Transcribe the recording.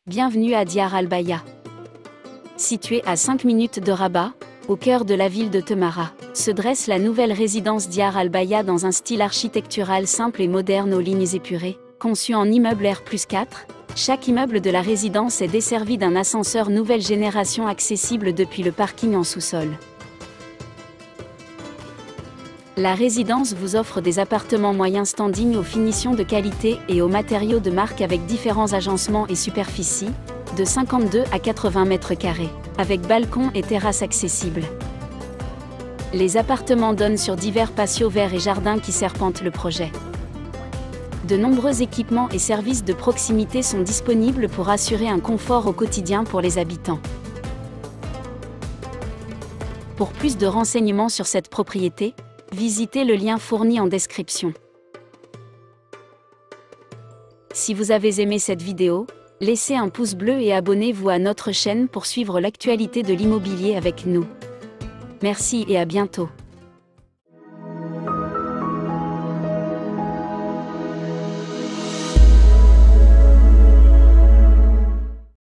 Bienvenue à Diyar al-Baya. Située à 5 minutes de Rabat, au cœur de la ville de Temara, se dresse la nouvelle résidence Diyar al-Baya dans un style architectural simple et moderne aux lignes épurées. Conçu en immeuble R+4, chaque immeuble de la résidence est desservi d'un ascenseur nouvelle génération accessible depuis le parking en sous-sol. La résidence vous offre des appartements moyens standing aux finitions de qualité et aux matériaux de marque avec différents agencements et superficies, de 52 à 80 mètres carrés, avec balcon et terrasse accessibles. Les appartements donnent sur divers patios verts et jardins qui serpentent le projet. De nombreux équipements et services de proximité sont disponibles pour assurer un confort au quotidien pour les habitants. Pour plus de renseignements sur cette propriété, visitez le lien fourni en description. Si vous avez aimé cette vidéo, laissez un pouce bleu et abonnez-vous à notre chaîne pour suivre l'actualité de l'immobilier avec nous. Merci et à bientôt.